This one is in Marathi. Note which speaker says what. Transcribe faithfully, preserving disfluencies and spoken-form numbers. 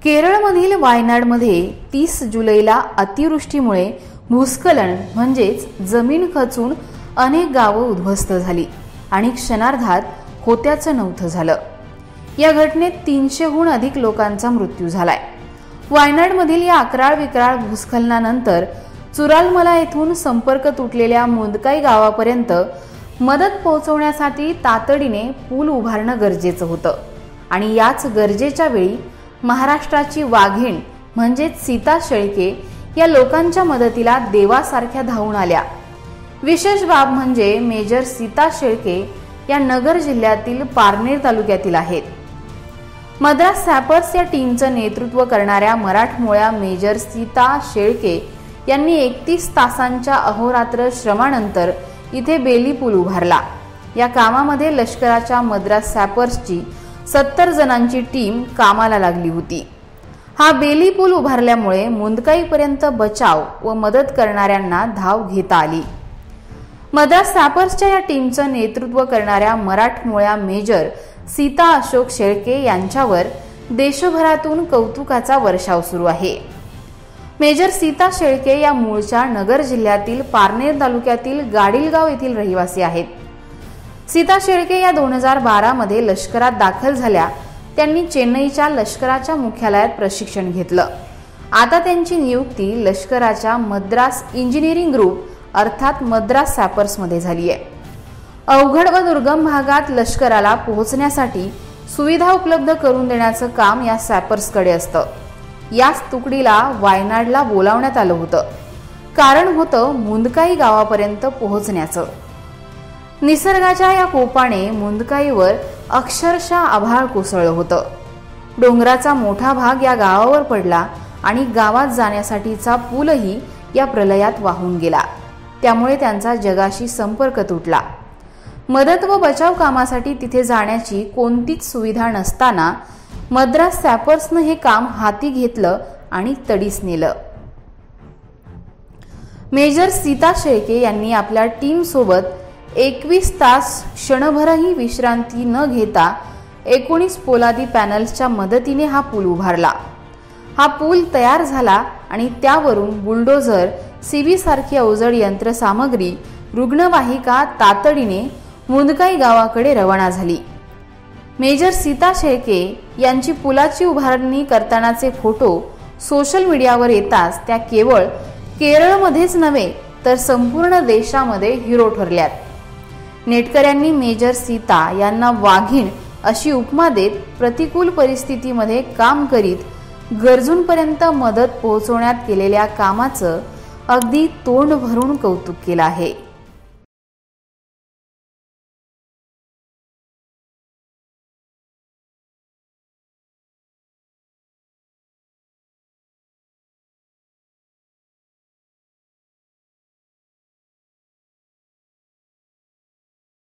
Speaker 1: केरळमधील वायनाडमध्ये तीस जुलैला अतिवृष्टीमुळे भूस्खलन म्हणजेच जमीन खचून अनेक गावं उद्ध्वस्त झाली आणि क्षणार्धात होत्याचं नव्हतं झालं। या घटनेत तीनशेहून अधिक लोकांचा मृत्यू झालाय। वायनाडमधील या अकराळ विक्राळ भूस्खलनानंतर चुरालमला येथून संपर्क तुटलेल्या मुंदकाई गावापर्यंत मदत पोहोचवण्यासाठी तातडीने पूल उभारणं गरजेचं होतं आणि याच गरजेच्या वेळी महाराष्ट्राची वाघीण म्हणजेच सीता शेळके या लोकांच्या मदतीला देवासारख्या धावून आल्या। विशेष बाब म्हणजे मेजर सीता शेळके या नगर जिल्ह्यातील पारनेर तालुक्यातील आहेत। मद्रास सॅपर्स या टीमचं नेतृत्व करणाऱ्या मराठमोळ्या मेजर सीता शेळके यांनी एकतीस तासांच्या अहोरात्र श्रमानंतर इथे बेली पूल उभारला। या कामामध्ये लष्कराच्या मद्रास सॅपर्सची सत्तर जणांची टीम कामाला लागली होती। हा बेली पूल उभारल्यामुळे मुंदकाईपर्यंत बचाव व मदत करणाऱ्यांना धाव घेता आली। मद्रास सॅपर्सच्या या टीमचं नेतृत्व करणाऱ्या मराठमोळ्या मेजर सीता अशोक शेळके यांच्यावर देशभरातून कौतुकाचा वर्षाव सुरू आहे। मेजर सीता शेळके या मूळच्या नगर जिल्ह्यातील पारनेर तालुक्यातील गाडीलगाव येथील रहिवासी आहेत। सीता शेळके या दोन हजार बारा मध्ये लष्करात दाखल झाल्या। त्यांनी चेन्नईच्या लष्कराच्या मुख्यालयात प्रशिक्षण घेतलं। आता त्यांची नियुक्ती लष्कराच्या मद्रास इंजिनिअरिंग ग्रुप अर्थात मद्रास सॅपर्स मध्ये झाली आहे। अवघड व दुर्गम भागात लष्कराला पोहोचण्यासाठी सुविधा उपलब्ध करून देण्याचं काम या सॅपर्सकडे असतं। याच तुकडीला वायनाडला बोलावण्यात आलं होतं। कारण होतं मुंदकाई गावापर्यंत पोहोचण्याचं। निसर्गाच्या या कोपाने मुंदकाईवर अक्षरशः आभाळ कोसळलं होतं। डोंगराचा मोठा भाग या गावावर पडला आणि गावात जाण्यासाठीचा पूलही या प्रलयात वाहून गेला। त्यामुळे त्यांचा जगाशी संपर्क तुटला। मदत व बचाव कामासाठी तिथे जाण्याची कोणतीच सुविधा नसताना मद्रास सॅपर्सनं हे काम हाती घेतलं आणि तडीस नेलं। मेजर सीता शेळके यांनी आपल्या टीम सोबत एकवीस तास क्षणभरही विश्रांती न घेता एकोणीस पोलादी पॅनल्सच्या मदतीने हा पूल उभारला। हा पूल तयार झाला आणि त्यावरून बुलडोझर, सीबी सारखी अवजड यंत्रसामग्री, रुग्णवाहिका तातडीने मुंदकाई गावाकडे रवाना झाली। मेजर सीता शेळके यांची पुलाची उभारणी करतानाचे फोटो सोशल मीडियावर येताच त्या केवळ केरळमध्येच नव्हे तर संपूर्ण देशामध्ये हिरो ठरल्यात। नेटकऱ्यांनी मेजर सीता यांना वाघीण अशी उपमा देत प्रतिकूल परिस्थितीमध्ये काम करीत गरजूंपर्यंत मदत पोहोचवण्यात केलेल्या कामाचं अगदी तोंड भरून कौतुक केलं आहे।